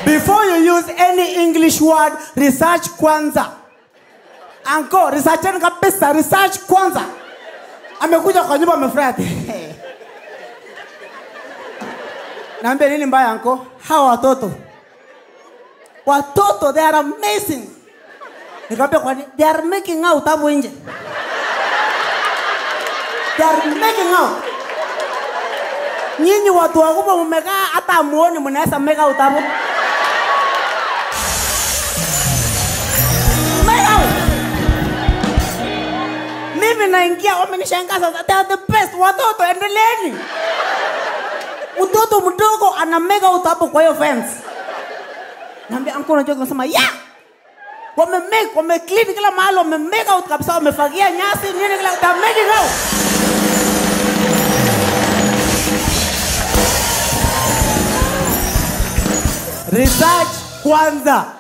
Before you use any English word, research kwanza. Anko, researcheni kabisa, research kwanza. Amekuja kwa nyumba amefurahi. Naambia nini mbaya anko? Hawa watoto. Watoto, they are amazing. Nikamwambia kwani they are making out hapo nje. They are making out. Nyinyi watu wakubwa mmekaa hata muone mnaweza make out hapo. Mimi naingia wamenishangaza, they are the best. Watoto endeleeni. Mtoto mdogo ana make out hapo kwa hiyo fence. Naambia anko unajua kusema yeah. Wame clean kila mahali, wame make out kabisa, wamefagia nyasi nini kila ta make out. Research kwanza.